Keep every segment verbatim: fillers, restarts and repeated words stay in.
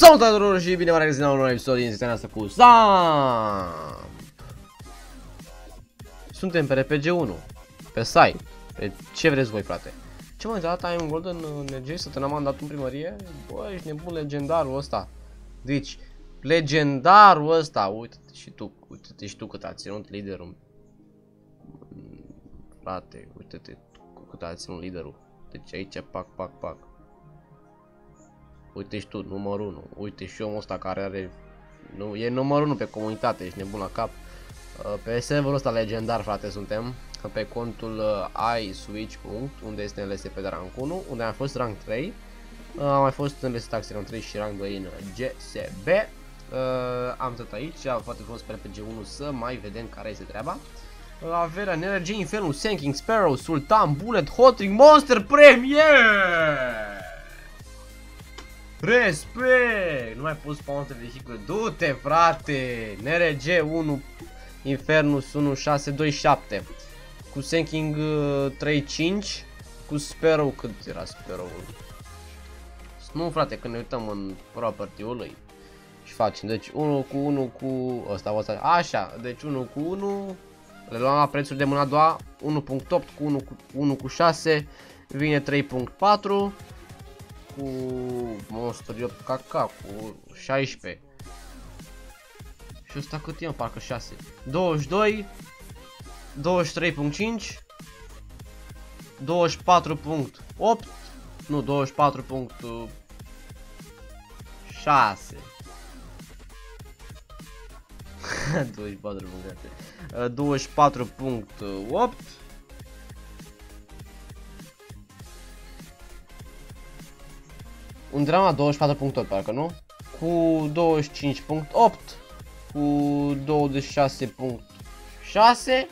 Salutare și bine v-am regăsit la un nou episod din seria asta cu Sam. Suntem pe R P G unu, pe site, pe ce vreți voi, frate. Ce mă, data ai un golden energie să te n-am mandat în primărie? Bă, ești nebun, legendarul ăsta. Deci, legendarul ăsta, uite-te și tu, uite-te și tu cât a ținut liderul. Frate, uite-te cât a ținut liderul. Deci aici, pac, pac, pac. Uite și tu, numărul unu. Uite și omul ăsta care are... Nu, e numărul unu pe comunitate, ești nebun la cap. Pe serverul ăsta legendar, frate, suntem. Pe contul iSwitch. Unde este N L S pe de rank unu. Unde am fost rank trei. Am mai fost în N L S Taxi rank trei și rank doi în G S B. Am tot aici, poate fost pe R P G unu să mai vedem care este treaba. Averea, Energy, Infernus, Sinking Sparrow, Sultan, Bullet, Hotring, Monster, Premier! Respect! Nu mai pus sponsor de vehicule. Du-te, frate! N R G unu, Infernus unu șase doi șapte. Cu Sinking uh, trei cinci. Cu Sparrow, cât era Sparrow-ul? Nu, frate, când ne uităm în property-ul lui și facem, deci unu cu unu cu ăsta, ăsta, așa, deci unu cu unu. Le luăm la prețul de mâna a doua. unu punct opt cu unu cu unu cu șase. Vine trei punct patru. Cu Monster opt K K cu șaisprezece. Și ăsta cât e, parcă șase. douăzeci și doi. douăzeci și trei punct cinci. douăzeci și patru punct opt. Nu, douăzeci și patru punct șase. douăzeci și patru punct șase. douăzeci și patru punct opt. Un drama douăzeci și patru punct opt, parcă nu? Cu douăzeci și cinci punct opt. Cu douăzeci și șase punct șase.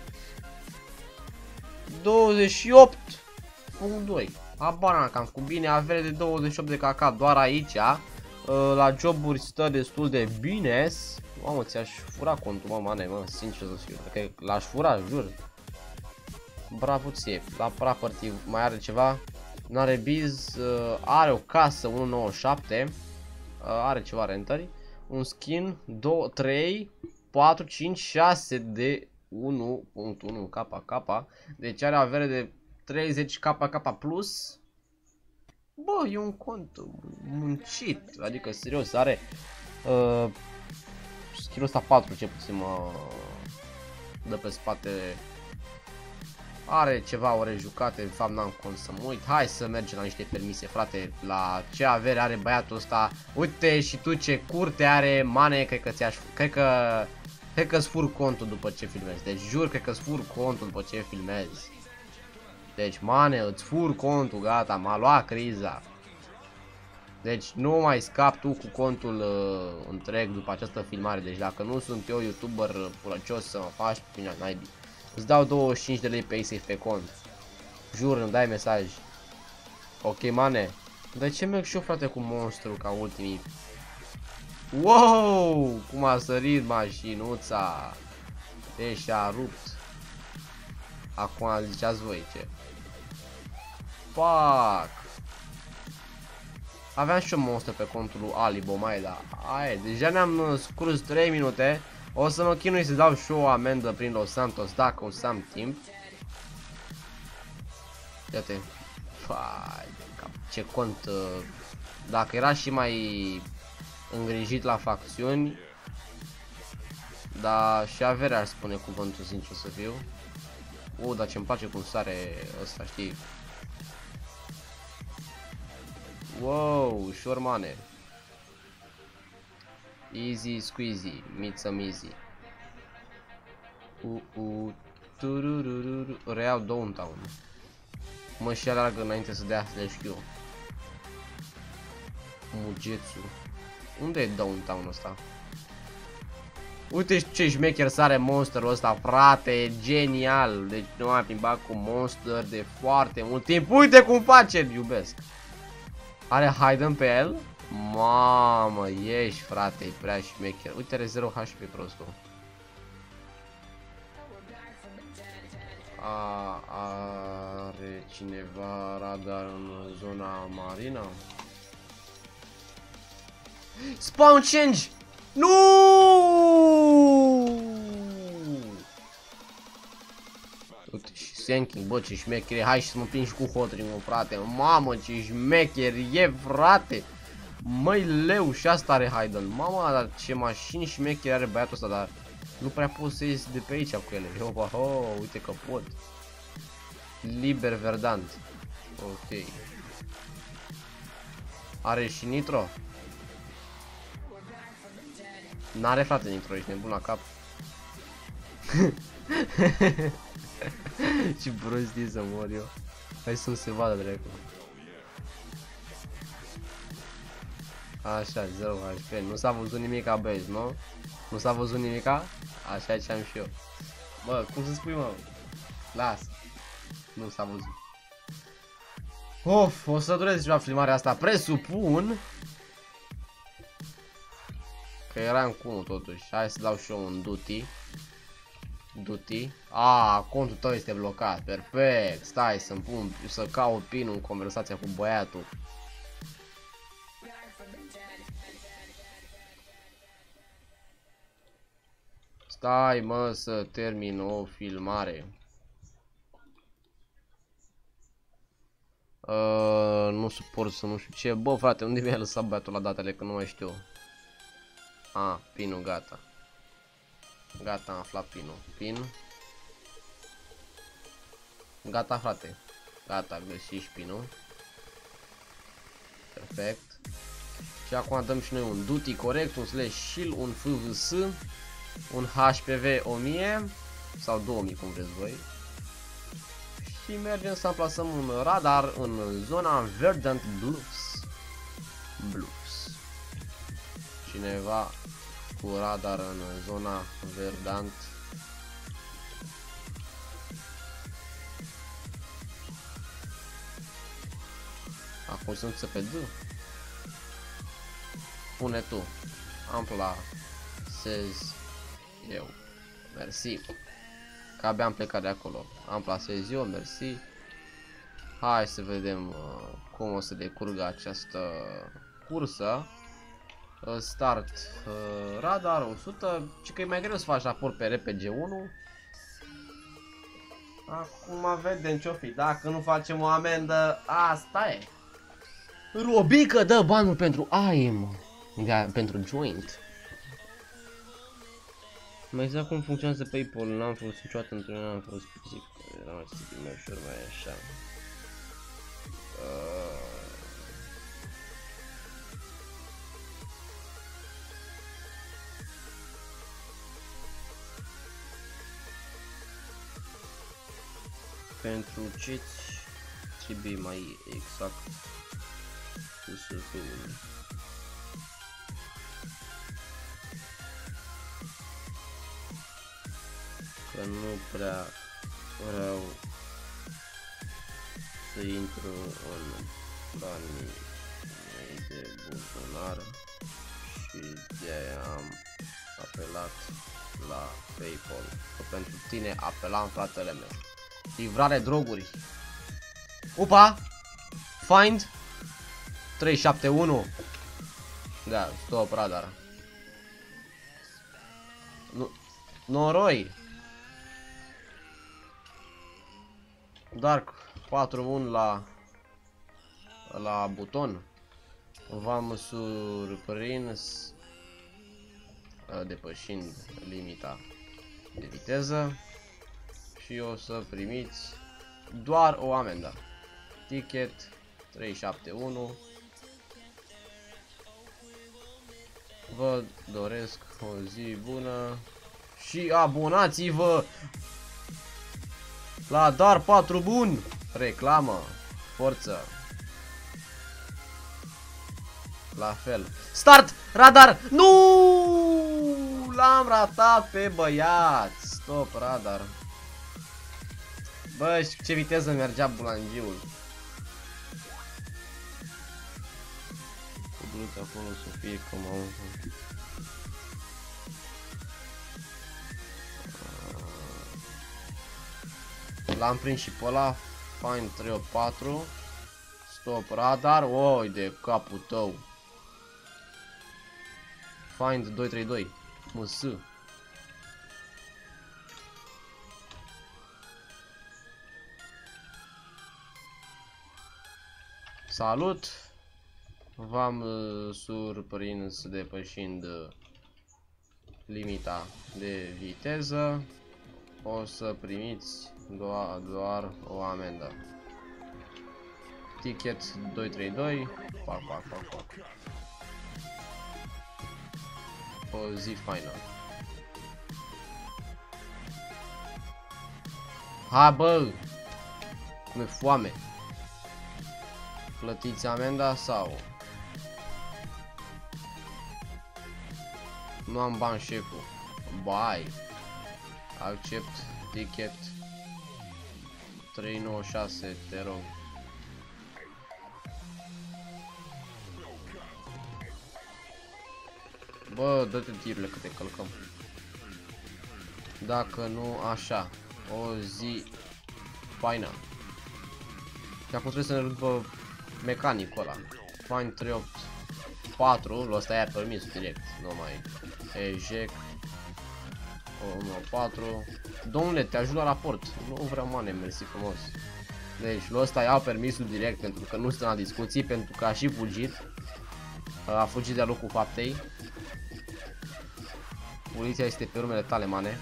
douăzeci și opt punct doi. Habar cam cu bine, avere de douăzeci și opt de K K doar aici. La joburi stă destul de bine. Mamă, ți-aș fura contul, mă, mane, mă, sincer să fiu. Că l-aș fura, jur. Bravo ție. La property mai are ceva? N-are biz, are o casă unu nouă șapte. Are ceva rentări. Un skin doi, trei, patru, cinci, șase de unu punct unu K K. Deci are avere de treizeci K K plus. Bă, e un cont muncit. Adică serios, are uh, skin-ul ăsta patru, ce puțin mă dă pe spate. Are ceva ore jucate, în fapt n-am cum să mă uit. Hai să mergem la niște permise, frate. La ce avere are băiatul ăsta. Uite și tu ce curte are, mane, cred că ți-aș, cred că Cred că-ți fur contul după ce filmezi. Deci jur, cred că-ți fur contul după ce filmezi. Deci, mane, îți fur contul, gata, m-a luat criza. Deci nu mai scap tu cu contul uh, întreg după această filmare. Deci dacă nu sunt eu youtuber purăcios să mă faci pe mine naibii, îți dau douăzeci și cinci de lei pe safe pe cont. Jur, îmi dai mesaj. Ok, mane. De ce merg și eu, frate, cu monstru ca ultimii? Wow! Cum a sărit mașinuța. Deci a rupt. Acum ziceați voi ce. Fuck. Aveam și un monster pe contul lui Alibo, mai da. Aia, deja ne-am scurs trei minute. O să mă chinui să dau și o amendă prin Los Santos dacă o să am timp. Iată. Fai, ce cont. Dacă era și mai îngrijit la facțiuni. Dar și averea ar spune cuvântul, sincer să fiu. U, dar ce-mi place cum sare ăsta, știi? Wow, ușor, mane. Easy squeezy, miță mizi. U, u, turururu. Reiau Downtown. Mă și alargă înainte să dea slash Q. Mugetsu. Unde e Downtown ăsta? Uite ce șmecher sare monsterul ăsta, frate, e genial. Deci nu am plimbat cu monster de foarte mult timp. Uite cum face, iubesc. Are Hayden pe el? Mamă, ești, frate, e prea șmecher. Uite, are zero H P prostul. A, are cineva radar în zona marina? Spawn change! Nu! Uite și sinking, bă, ce șmecher e. Hai și să mă prind și cu hotring-ul, frate. Mamă, ce șmecher e, frate. Măi, leu, și asta are Haydn. Mama, dar ce mașini șmecher are băiatul ăsta, dar nu prea pot să ies de pe aici cu ele. Opa, oh, uite că pot. Liber verdant. Ok. Are și nitro? N-are, frate, nitro, ești nebun la cap. Ce prostie să mor eu. Hai să nu se vadă, dracu. Așa, zero H P. Nu s-a văzut nimica, băieți, nu? Nu s-a văzut nimica? Așa ce am și eu. Bă, cum să spui, mă? Lasă. Nu s-a văzut. Of, o să dureze ceva filmarea asta. Presupun că eram cu unul totuși. Hai să dau și eu un duty. Duty. A, contul tău este blocat. Perfect. Stai să-mi pun, să caut pinul în conversația cu băiatul. Stai, mă, să termin o filmare. Uh, nu suport să nu știu ce. Bă, frate, unde mi-a lăsat băiatul la datele, că nu mai știu. A, pinul, gata. Gata, am aflat pinul. Pin. Gata, frate. Gata, găsi și pinul. Perfect. Și acum dăm și noi un duty corect, un slash shield, un F V S, un H P V o mie sau două mii, cum vreți voi. Și mergem să amplasăm un radar în zona Verdant Bluffs. Bluffs. Cineva cu radar în zona Verdant. Acum sunt să pe D. Pune tu. Amplasez eu. Mersi. Că abia am plecat de acolo. Amplasez eu, mersi. Hai să vedem uh, cum o să decurgă această cursă. Uh, start uh, radar o sută. Și că e mai greu să faci raport pe R P G unu. Acum vedem ce-o fi. Dacă nu facem o amendă, asta e. Robică dă banul pentru A I M. Da, pentru joint. Mai exact cum funcționează PayPal, n-am folosit niciodată, într-un n-am folosit fizic. Era mai simplu, mai ușor, mai așa. Uh... Pentru ce trebuie mai exact cusătul? Că nu prea vreau să intru în banii mei de buzunar și de-aia am apelat la PayPal. Că pentru tine apelam, fratele meu. Livrare droguri. Upa! Find trei șapte unu. Da, stop radar. Nu, noroi. Dark patru unu la la buton. V-am surprins depășind limita de viteză și o să primiți doar o amendă. Ticket trei șapte unu. Vă doresc o zi bună și abonați-vă la Dar patru bun. Reclamă. Forță. La fel. Start! Radar! Nu! L-am ratat pe băiat. Stop radar. Bă, și ce viteză mergea bulangiul. Cu dureți acolo să fie cum am. L-am prins și pe ăla. Find trei opt patru. Stop radar. Oi de capul tău. Find doi trei doi. M S. Salut! V-am uh, surprins depășind uh, limita de viteză. O să primiți doar, doar o amendă. Ticket doi trei doi. Fac, fac, fac, fac. O zi faină. Ha, bă! Mi-e foame. Plătiți amenda sau? Nu am bani, șeful. Bai. Accept ticket trei nouă șase, te rog. Bă, dă-te tirurile că te călcăm. Dacă nu, așa. O zi faină. Și acum trebuie să ne după mecanicul ăla. Find trei opt patru, ăsta i-a permis direct, nu mai eject. unu patru. Domnule, te ajut la raport. Nu vreau mane, mersi frumos. Deci, lui ăsta i-au permisul direct pentru că nu stă la discuții, pentru că a și fugit. A fugit de-a locul faptei. Poliția este pe urmele tale, mane.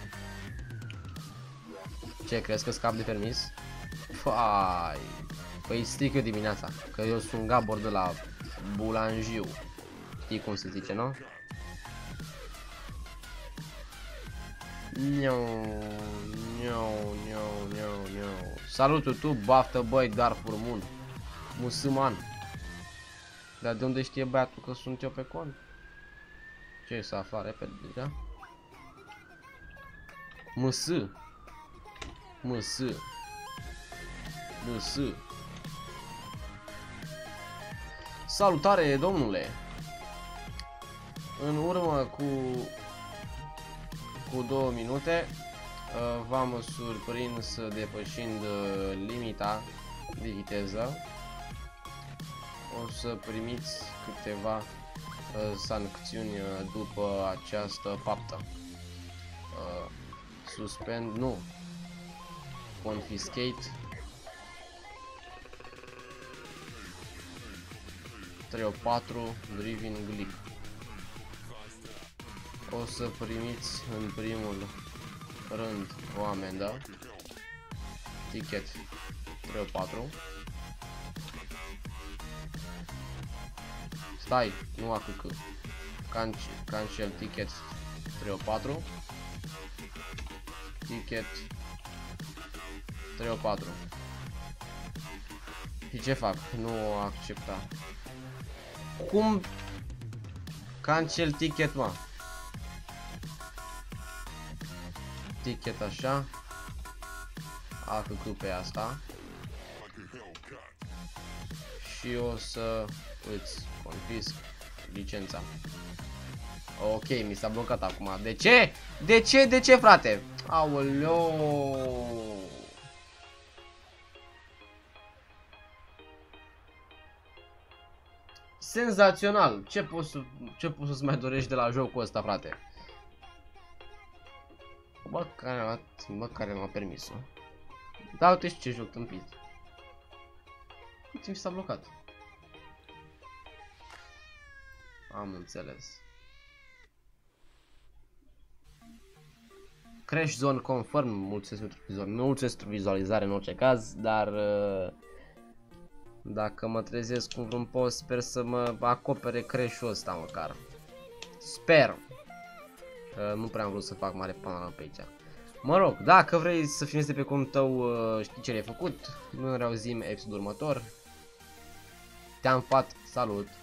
Ce, crezi că scap de permis? Fai. Păi stric eu dimineața, că eu sunt Gabor de la Bulanjiu. Știi cum se zice, nu? Niau, niau, niau, niau, niau. Salut YouTube, baftă băi, dar furmun. Musulman. Dar de unde știe băiatul că sunt eu pe cont? Ce să afla repede, da? M S. M S. M S. Salutare, domnule. În urmă cu cu două minute uh, v-am surprins depășind uh, limita de viteză. O să primiți câteva uh, sancțiuni uh, după această faptă. Uh, suspend, nu. Confiscate. trei opt patru, driving glip. O să primiți în primul rând o amendă. Ticket trei opt patru. Stai, nu A C C. Cancel ticket trei opt patru. Ticket trei opt patru. Și ce fac? Nu accepta. Cum? Cancel ticket, mă. Ticket așa. A C C pe asta. Și o să îți confisc licența. Ok, mi s-a blocat acum. De ce? De ce? De ce, frate? Aoleu. Senzațional. Ce poți să, ce poți să-ți mai dorești de la jocul ăsta, frate? Bă, care a luat, bă, care m-a permis-o. Da, uite și ce joc tâmpit. Uite, mi s-a blocat. Am înțeles. Crash Zone confirm, mulțumesc pentru vizualizare, mulțumesc pentru vizualizare în orice caz, dar uh, dacă mă trezesc cu vreun post, sper să mă acopere crash-ul ăsta măcar. Sper. Uh, nu prea am vrut să fac mare pană pe aici. Mă rog, dacă vrei să filmezi de pe contul tău, uh, știi ce le-ai făcut. Nu ne reauzim episodul următor. Te-am fat, salut!